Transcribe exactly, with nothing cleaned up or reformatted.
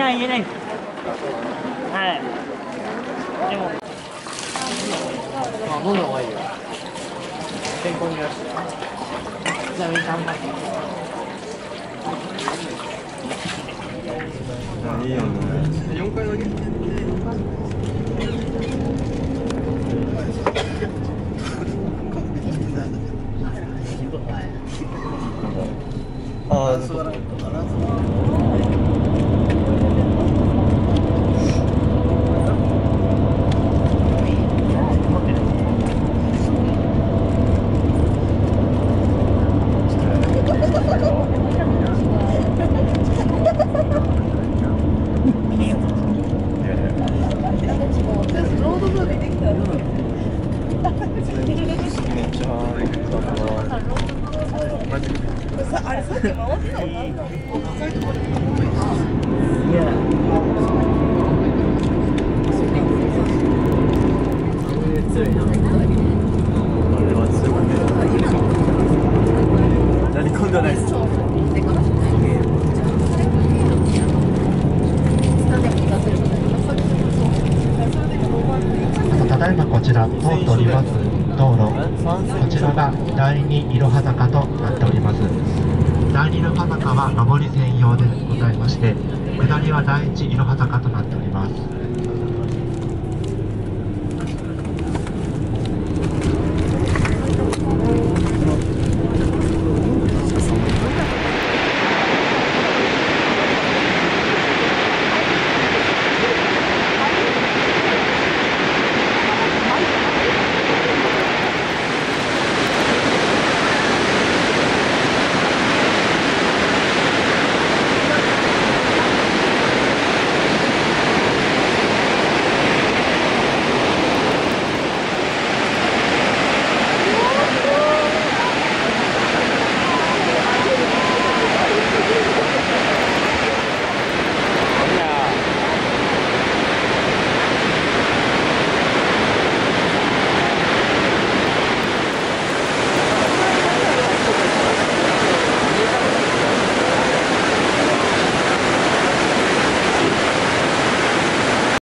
は言えないです。はい。でも。あ、飲んだ方がいいよ。健康になる。ちなみに頑張って。 いいよね。よんかいだけ。ああ、そうだ。 あれさっき回ってたのなんだろう。 強いな。 何今度はないです。 ただいまこちら通っております道路、こちらが第二いろは坂となっております。第二いろは坂は上り専用でございまして、下りは第一いろは坂となっております。